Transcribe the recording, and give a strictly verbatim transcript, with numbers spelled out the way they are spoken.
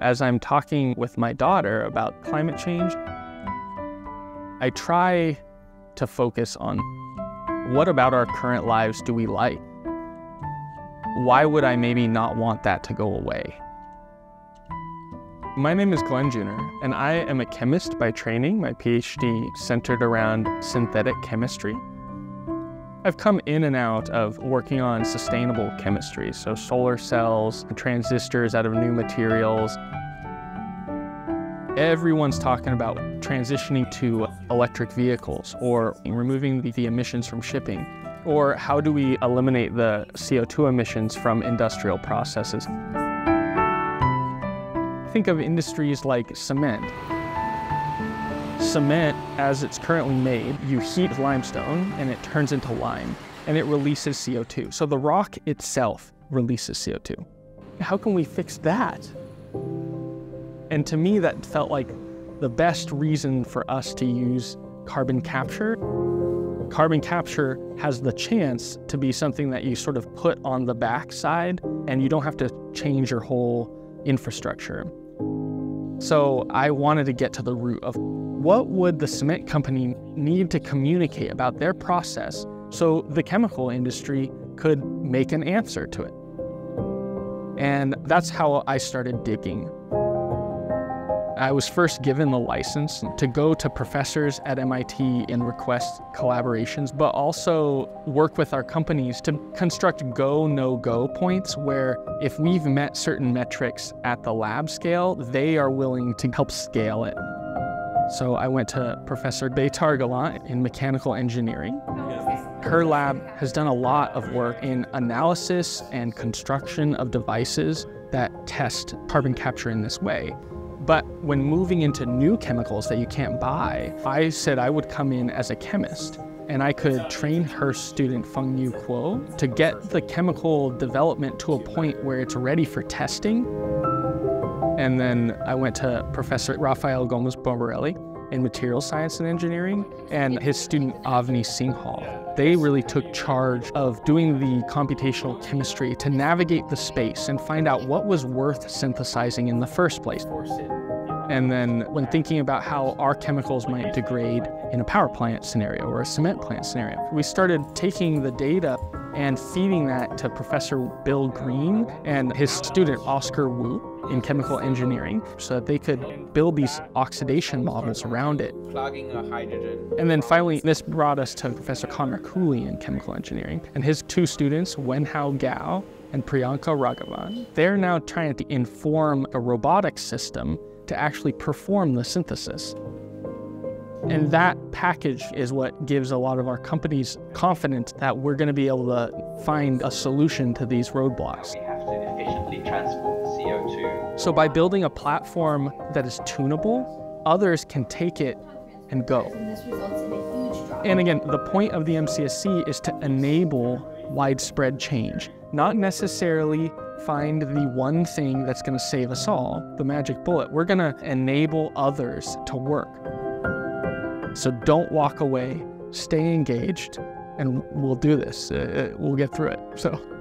As I'm talking with my daughter about climate change, I try to focus on what about our current lives do we like? Why would I maybe not want that to go away? My name is Glen Junor, and I am a chemist by training, my PhD centered around synthetic chemistry. I've come in and out of working on sustainable chemistry, so solar cells, transistors out of new materials. Everyone's talking about transitioning to electric vehicles or removing the, the emissions from shipping, or how do we eliminate the C O two emissions from industrial processes. Think of industries like cement. Cement, as it's currently made, you heat limestone and it turns into lime and it releases C O two. So the rock itself releases C O two. How can we fix that? And to me, that felt like the best reason for us to use carbon capture. Carbon capture has the chance to be something that you sort of put on the backside and you don't have to change your whole infrastructure. So I wanted to get to the root of what would the cement company need to communicate about their process so the chemical industry could make an answer to it. And that's how I started digging. I was first given the license to go to professors at M I T and request collaborations, but also work with our companies to construct go, no-go points where if we've met certain metrics at the lab scale, they are willing to help scale it. So I went to Professor Beitar Galant in mechanical engineering. Her lab has done a lot of work in analysis and construction of devices that test carbon capture in this way. But when moving into new chemicals that you can't buy, I said I would come in as a chemist and I could train her student Feng Yu Kuo to get the chemical development to a point where it's ready for testing. And then I went to Professor Rafael Gomez Bombarelli in material science and engineering and his student Avni Singhal. They really took charge of doing the computational chemistry to navigate the space and find out what was worth synthesizing in the first place. And then when thinking about how our chemicals might degrade in a power plant scenario or a cement plant scenario, we started taking the data and feeding that to Professor Bill Green and his student Oscar Wu in chemical engineering so that they could build these oxidation models around it. Plugging a hydrogen. And then finally, this brought us to Professor Connor Cooley in chemical engineering and his two students, Wenhao Gao and Priyanka Raghavan. They're now trying to inform a robotics system to actually perform the synthesis. And that package is what gives a lot of our companies confidence that we're going to be able to find a solution to these roadblocks. We have to efficiently transport C O two. So by building a platform that is tunable, others can take it and go. And again, the point of the M C S C is to enable widespread change, not necessarily find the one thing that's going to save us all, the magic bullet. We're going to enable others to work. So don't walk away, stay engaged, and we'll do this. Uh, we'll get through it. So.